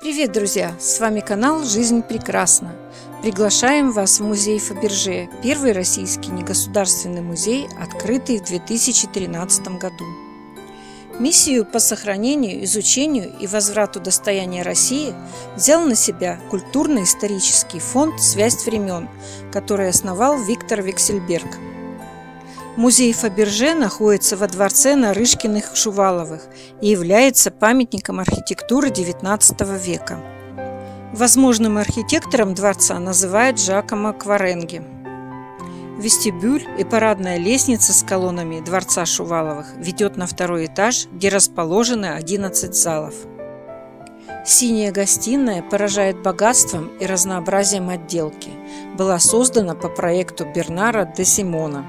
Привет, друзья! С вами канал «Жизнь прекрасна». Приглашаем вас в музей Фаберже, первый российский негосударственный музей, открытый в 2013 году. Миссию по сохранению, изучению и возврату достояния России взял на себя культурно-исторический фонд «Связь времен», который основал Виктор Вексельберг. Музей Фаберже находится во дворце Нарышкиных-Шуваловых и является памятником архитектуры XIX века. Возможным архитектором дворца называют Жакомо Кваренги. Вестибюль и парадная лестница с колоннами дворца Шуваловых ведет на второй этаж, где расположены 11 залов. Синяя гостиная поражает богатством и разнообразием отделки. Была создана по проекту Бернара де Симона.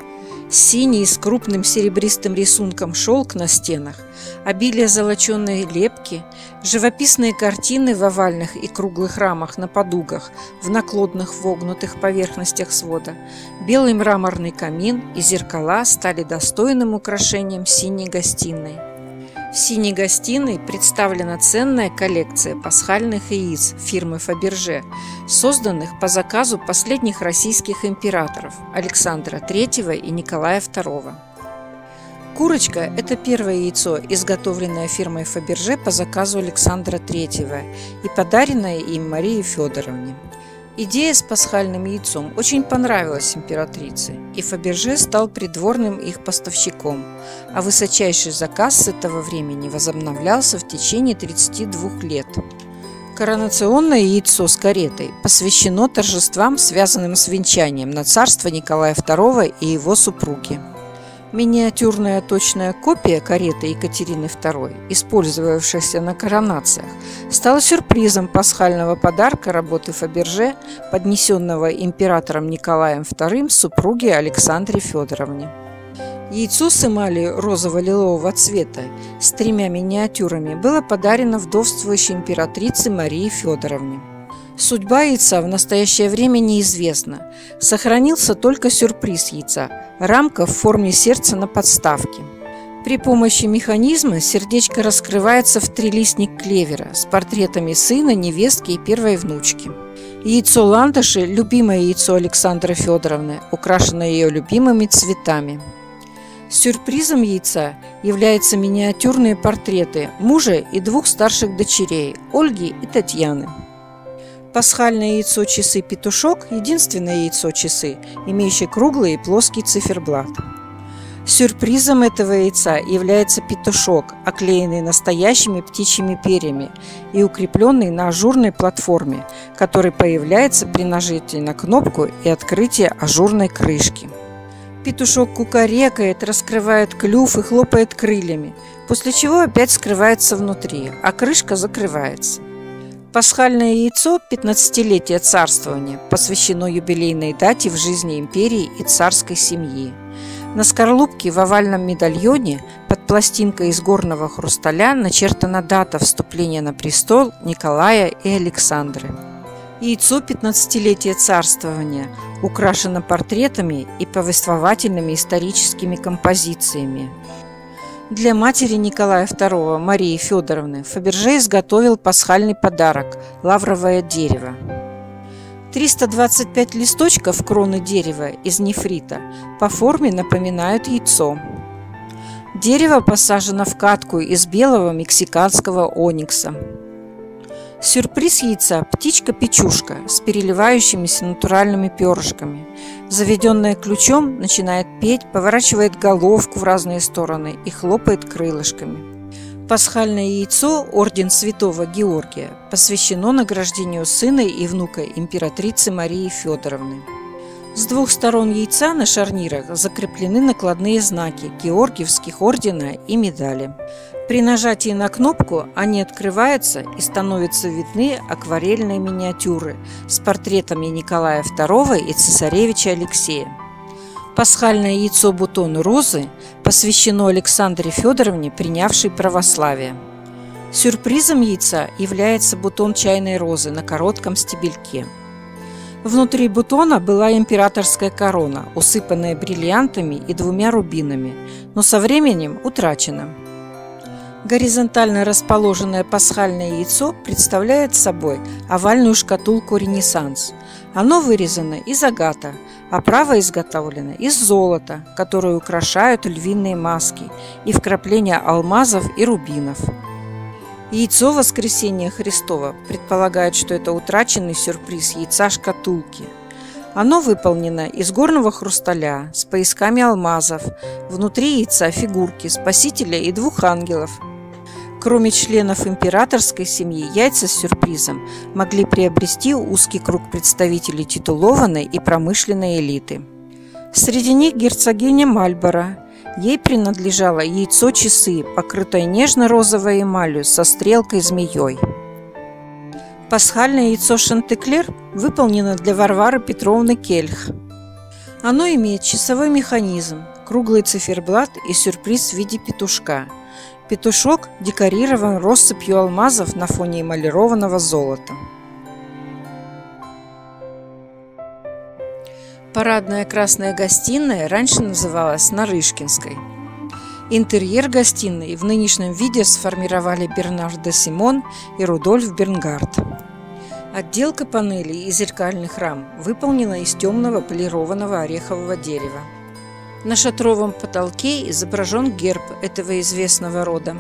Синий с крупным серебристым рисунком шелк на стенах, обилие золоченой лепки, живописные картины в овальных и круглых рамах на подугах, в наклонных вогнутых поверхностях свода, белый мраморный камин и зеркала стали достойным украшением синей гостиной. В синей гостиной представлена ценная коллекция пасхальных яиц фирмы Фаберже, созданных по заказу последних российских императоров Александра III и Николая II. Курочка – это первое яйцо, изготовленное фирмой Фаберже по заказу Александра III и подаренное им Марии Федоровне. Идея с пасхальным яйцом очень понравилась императрице, и Фаберже стал придворным их поставщиком, а высочайший заказ с этого времени возобновлялся в течение 32 лет. Коронационное яйцо с каретой посвящено торжествам, связанным с венчанием на царство Николая II и его супруги. Миниатюрная точная копия кареты Екатерины II, использовавшаяся на коронациях, стала сюрпризом пасхального подарка работы Фаберже, поднесенного императором Николаем II супруге Александре Федоровне. Яйцо с эмалью розово-лилового цвета с 3 миниатюрами было подарено вдовствующей императрице Марии Федоровне. Судьба яйца в настоящее время неизвестна. Сохранился только сюрприз яйца – рамка в форме сердца на подставке. При помощи механизма сердечко раскрывается в трилистник клевера с портретами сына, невестки и первой внучки. Яйцо ландыши – любимое яйцо Александры Федоровны, украшенное ее любимыми цветами. Сюрпризом яйца являются миниатюрные портреты мужа и 2 старших дочерей – Ольги и Татьяны. Пасхальное яйцо-часы «Петушок» – единственное яйцо-часы, имеющее круглый и плоский циферблат. Сюрпризом этого яйца является петушок, оклеенный настоящими птичьими перьями и укрепленный на ажурной платформе, который появляется при нажатии на кнопку и открытии ажурной крышки. Петушок кукарекает, раскрывает клюв и хлопает крыльями, после чего опять скрывается внутри, а крышка закрывается. Пасхальное яйцо 15-летия царствования посвящено юбилейной дате в жизни империи и царской семьи. На скорлупке в овальном медальоне под пластинкой из горного хрусталя начертана дата вступления на престол Николая и Александры. Яйцо 15-летия царствования украшено портретами и повествовательными историческими композициями. Для матери Николая II, Марии Федоровны, Фаберже изготовил пасхальный подарок – лавровое дерево. 325 листочков кроны дерева из нефрита по форме напоминают яйцо. Дерево посажено в катку из белого мексиканского оникса. Сюрприз яйца – птичка-печушка с переливающимися натуральными перышками. Заведенная ключом, начинает петь, поворачивает головку в разные стороны и хлопает крылышками. Пасхальное яйцо орден Святого Георгия посвящено награждению сына и внука императрицы Марии Федоровны. С 2 сторон яйца на шарнирах закреплены накладные знаки Георгиевских ордена и медали. При нажатии на кнопку они открываются и становятся видны акварельные миниатюры с портретами Николая II и цесаревича Алексея. Пасхальное яйцо бутон розы посвящено Александре Федоровне, принявшей православие. Сюрпризом яйца является бутон чайной розы на коротком стебельке. Внутри бутона была императорская корона, усыпанная бриллиантами и 2 рубинами, но со временем утрачена. Горизонтально расположенное пасхальное яйцо представляет собой овальную шкатулку «Ренессанс». Оно вырезано из агата, оправа изготовлена из золота, которое украшают львиные маски и вкрапления алмазов и рубинов. Яйцо Воскресения Христова предполагает, что это утраченный сюрприз яйца-шкатулки. Оно выполнено из горного хрусталя с поясками алмазов, внутри яйца фигурки Спасителя и двух ангелов. Кроме членов императорской семьи, яйца с сюрпризом могли приобрести узкий круг представителей титулованной и промышленной элиты. Среди них герцогиня Мальборо. Ей принадлежало яйцо-часы, покрытое нежно-розовой эмалью со стрелкой-змеей. Пасхальное яйцо Шантеклер выполнено для Варвары Петровны Кельх. Оно имеет часовой механизм, круглый циферблат и сюрприз в виде петушка. Петушок декорирован россыпью алмазов на фоне эмалированного золота. Парадная красная гостиная раньше называлась Нарышкинской. Интерьер гостиной в нынешнем виде сформировали Бернар де Симон и Рудольф Бернгард. Отделка панелей и зеркальных рам выполнена из темного полированного орехового дерева. На шатровом потолке изображен герб этого известного рода.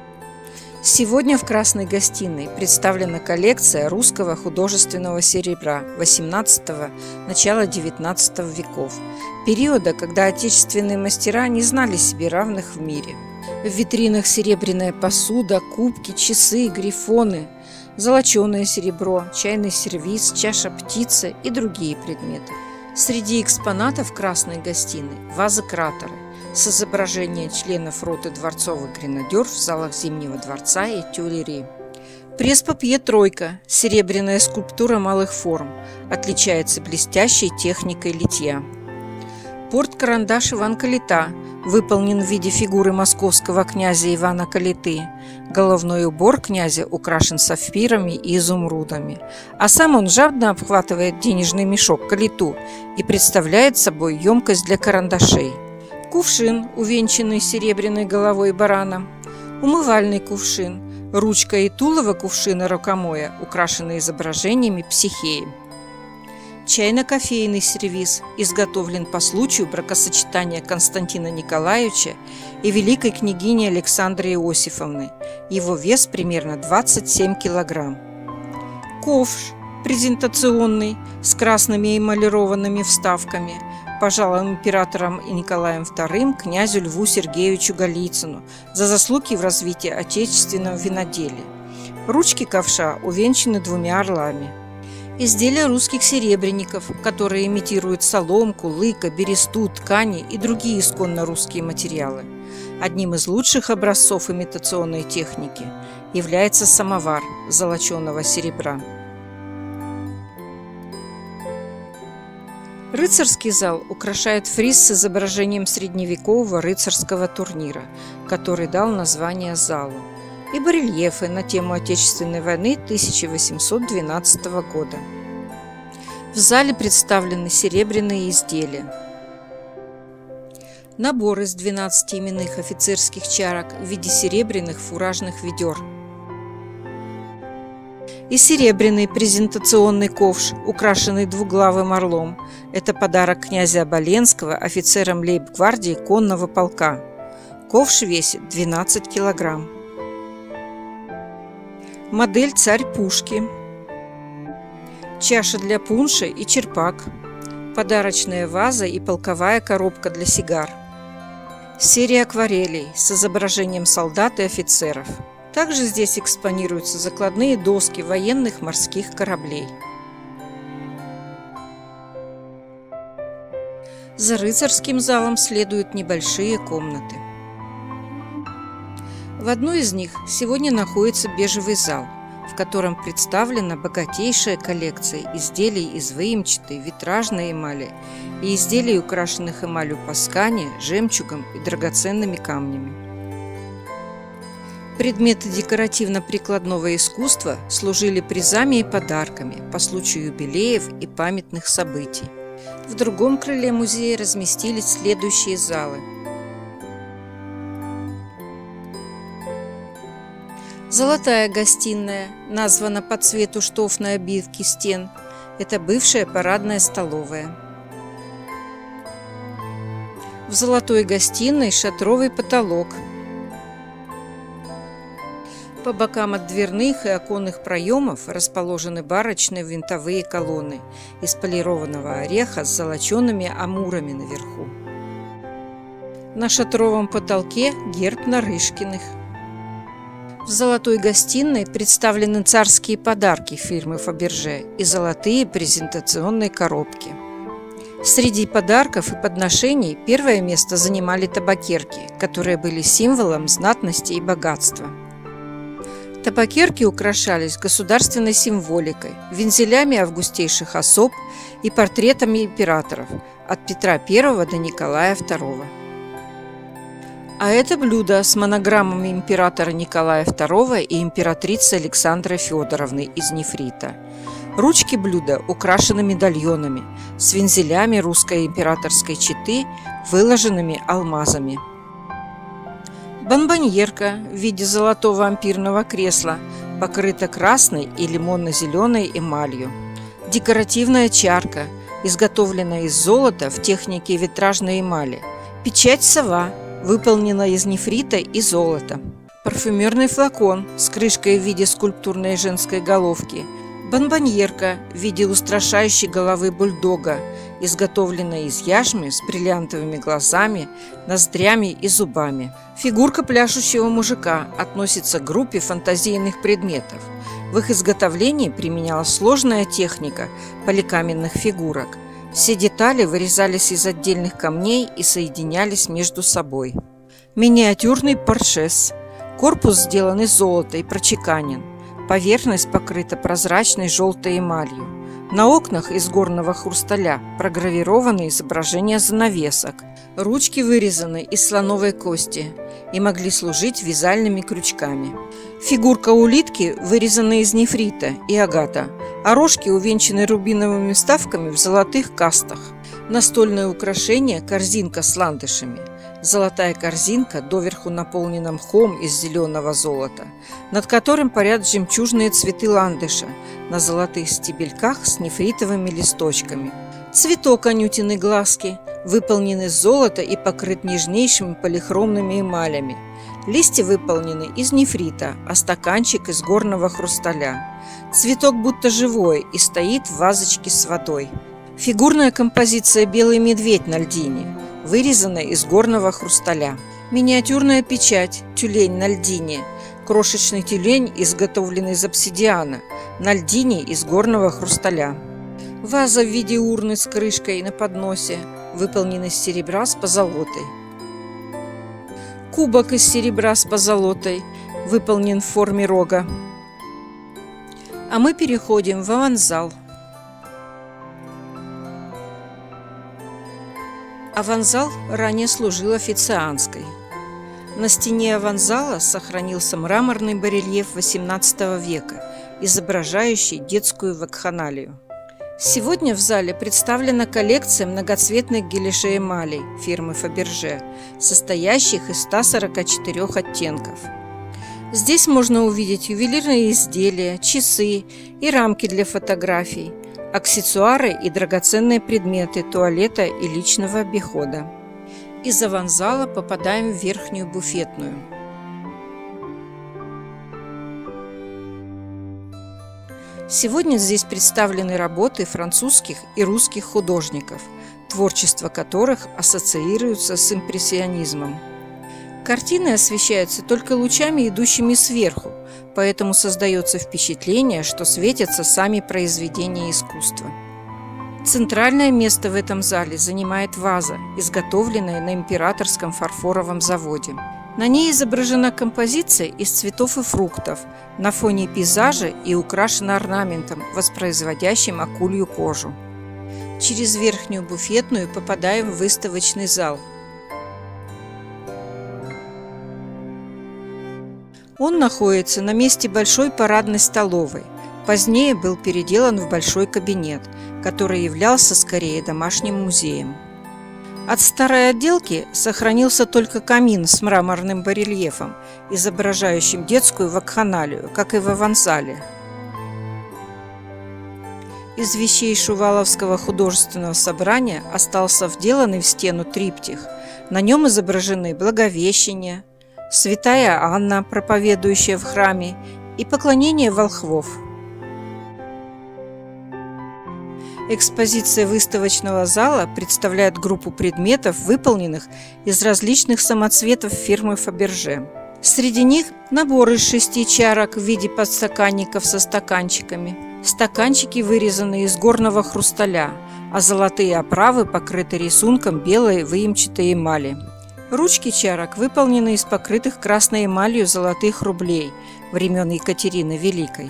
Сегодня в Красной гостиной представлена коллекция русского художественного серебра XVIII – начала XIX веков, периода, когда отечественные мастера не знали себе равных в мире. В витринах серебряная посуда, кубки, часы, грифоны, золоченое серебро, чайный сервиз, чаша птицы и другие предметы. Среди экспонатов Красной гостиной – вазы-кратеры с изображением членов роты дворцовых гренадер в залах Зимнего дворца и Тюильри. Пресс-папье-тройка – серебряная скульптура малых форм, отличается блестящей техникой литья. Порт-карандаш Иван Калита выполнен в виде фигуры московского князя Ивана Калиты. Головной убор князя украшен сапфирами и изумрудами, а сам он жадно обхватывает денежный мешок калиту и представляет собой емкость для карандашей. Кувшин, увенчанный серебряной головой барана. Умывальный кувшин. Ручка и тулово кувшина рукомоя украшены изображениями Психеи. Чайно-кофейный сервиз изготовлен по случаю бракосочетания Константина Николаевича и великой княгини Александры Иосифовны. Его вес примерно 27 килограмм. Ковш презентационный с красными эмалированными вставками, пожалован императором и Николаем II князю Льву Сергеевичу Голицыну за заслуги в развитии отечественного виноделия. Ручки ковша увенчаны двумя орлами. Изделия русских серебряников, которые имитируют соломку, лыка, бересту, ткани и другие исконно русские материалы. Одним из лучших образцов имитационной техники является самовар золоченого серебра. Рыцарский зал украшает фриз с изображением средневекового рыцарского турнира, который дал название залу, и барельефы на тему Отечественной войны 1812 года. В зале представлены серебряные изделия. Набор из 12 именных офицерских чарок в виде серебряных фуражных ведер. И серебряный презентационный ковш, украшенный двуглавым орлом. Это подарок князя Оболенского офицерам лейб-гвардии конного полка. Ковш весит 12 килограмм. Модель «Царь пушки». Чаша для пунша и черпак. Подарочная ваза и полковая коробка для сигар. Серия акварелей с изображением солдат и офицеров. Также здесь экспонируются закладные доски военных морских кораблей. За рыцарским залом следуют небольшие комнаты. В одной из них сегодня находится бежевый зал, в котором представлена богатейшая коллекция изделий из выемчатой витражной эмали и изделий, украшенных эмалью паскани, жемчугом и драгоценными камнями. Предметы декоративно-прикладного искусства служили призами и подарками по случаю юбилеев и памятных событий. В другом крыле музея разместились следующие залы. Золотая гостиная, названа по цвету штофной обивки стен. Это бывшая парадная столовая. В золотой гостиной шатровый потолок. По бокам от дверных и оконных проемов расположены барочные винтовые колонны из полированного ореха с золочеными амурами наверху. На шатровом потолке герб Нарышкиных. В золотой гостиной представлены царские подарки фирмы Фаберже и золотые презентационные коробки. Среди подарков и подношений первое место занимали табакерки, которые были символом знатности и богатства. Табакерки украшались государственной символикой, вензелями августейших особ и портретами императоров от Петра I до Николая II. А это блюдо с монограммами императора Николая II и императрицы Александры Федоровны из нефрита. Ручки блюда украшены медальонами с вензелями русской императорской четы, выложенными алмазами. Бонбоньерка в виде золотого ампирного кресла покрыта красной и лимонно-зеленой эмалью. Декоративная чарка, изготовленная из золота в технике витражной эмали. Печать сова, выполнена из нефрита и золота. Парфюмерный флакон с крышкой в виде скульптурной женской головки. Бонбоньерка в виде устрашающей головы бульдога, изготовленная из яшмы с бриллиантовыми глазами, ноздрями и зубами. Фигурка пляшущего мужика относится к группе фантазийных предметов. В их изготовлении применялась сложная техника поликаменных фигурок. Все детали вырезались из отдельных камней и соединялись между собой. Миниатюрный паршес. Корпус сделан из золота и прочеканен. Поверхность покрыта прозрачной желтой эмалью. На окнах из горного хрусталя програвированы изображения занавесок. Ручки вырезаны из слоновой кости и могли служить вязальными крючками. Фигурка улитки вырезана из нефрита и агата, а рожки увенчаны рубиновыми вставками в золотых кастах. Настольное украшение – корзинка с ландышами. Золотая корзинка, доверху наполнена мхом из зеленого золота, над которым парят жемчужные цветы ландыша на золотых стебельках с нефритовыми листочками. Цветок анютины глазки выполнен из золота и покрыт нежнейшими полихромными эмалями. Листья выполнены из нефрита, а стаканчик из горного хрусталя. Цветок будто живой и стоит в вазочке с водой. Фигурная композиция «Белый медведь» на льдине, вырезанная из горного хрусталя. Миниатюрная печать «Тюлень на льдине». Крошечный тюлень, изготовленный из обсидиана, на льдине из горного хрусталя. Ваза в виде урны с крышкой на подносе, выполнена из серебра с позолотой. Кубок из серебра с позолотой, выполнен в форме рога. А мы переходим в аванзал. Аванзал ранее служил официантской. На стене аванзала сохранился мраморный барельеф XVIII века, изображающий детскую вакханалию. Сегодня в зале представлена коллекция многоцветных гелишей эмалей фирмы Фаберже, состоящих из 144 оттенков. Здесь можно увидеть ювелирные изделия, часы и рамки для фотографий, аксессуары и драгоценные предметы туалета и личного обихода. Из аванзала попадаем в верхнюю буфетную. Сегодня здесь представлены работы французских и русских художников, творчество которых ассоциируется с импрессионизмом. Картины освещаются только лучами, идущими сверху, поэтому создается впечатление, что светятся сами произведения искусства. Центральное место в этом зале занимает ваза, изготовленная на императорском фарфоровом заводе. На ней изображена композиция из цветов и фруктов на фоне пейзажа и украшена орнаментом, воспроизводящим акулью кожу. Через верхнюю буфетную попадаем в выставочный зал. Он находится на месте большой парадной столовой. Позднее был переделан в большой кабинет, который являлся скорее домашним музеем. От старой отделки сохранился только камин с мраморным барельефом, изображающим детскую вакханалию, как и в авансале. Из вещей Шуваловского художественного собрания остался вделанный в стену триптих. На нем изображены Благовещение, Святая Анна, проповедующая в храме, и поклонение волхвов. Экспозиция выставочного зала представляет группу предметов, выполненных из различных самоцветов фирмы Фаберже. Среди них набор из 6 чарок в виде подстаканников со стаканчиками. Стаканчики вырезаны из горного хрусталя, а золотые оправы покрыты рисунком белой выемчатой эмали. Ручки чарок выполнены из покрытых красной эмалью золотых рублей времен Екатерины Великой.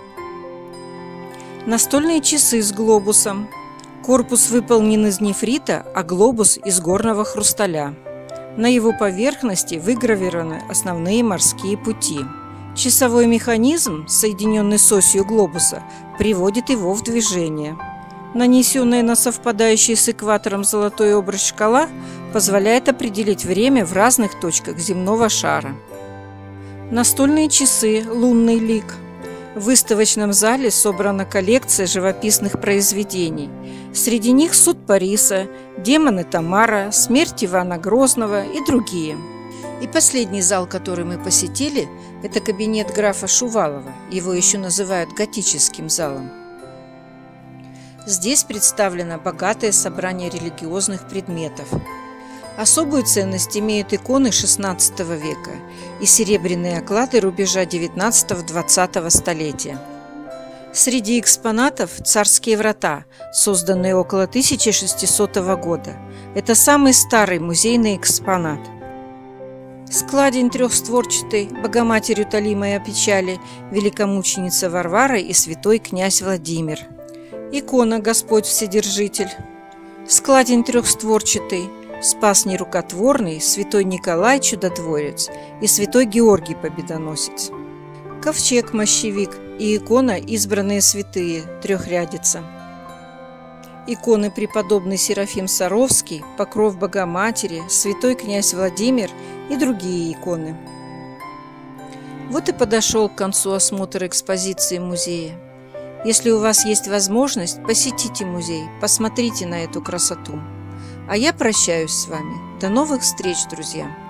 Настольные часы с глобусом. Корпус выполнен из нефрита, а глобус из горного хрусталя. На его поверхности выгравированы основные морские пути. Часовой механизм, соединенный с осью глобуса, приводит его в движение. Нанесенная на совпадающий с экватором золотой обруч шкала позволяет определить время в разных точках земного шара. Настольные часы «Лунный лик». В выставочном зале собрана коллекция живописных произведений. Среди них «Суд Париса», «Демоны Тамара», «Смерть Ивана Грозного» и другие. И последний зал, который мы посетили, это кабинет графа Шувалова. Его еще называют готическим залом. Здесь представлено богатое собрание религиозных предметов. Особую ценность имеют иконы XVI века и серебряные оклады рубежа XIX-XX столетия. Среди экспонатов царские врата, созданные около 1600 года. Это самый старый музейный экспонат. Складень трехстворчатый, Богоматерь утолимой о печали, великомученица Варвара и святой князь Владимир. Икона Господь Вседержитель. Складень трехстворчатый, Спас нерукотворный, святой Николай Чудотворец и святой Георгий Победоносец. Ковчег Мощевик и икона Избранные святые, трехрядица. Иконы преподобный Серафим Саровский, Покров Богоматери, святой князь Владимир и другие иконы. Вот и подошел к концу осмотр экспозиции музея. Если у вас есть возможность, посетите музей, посмотрите на эту красоту. А я прощаюсь с вами. До новых встреч, друзья!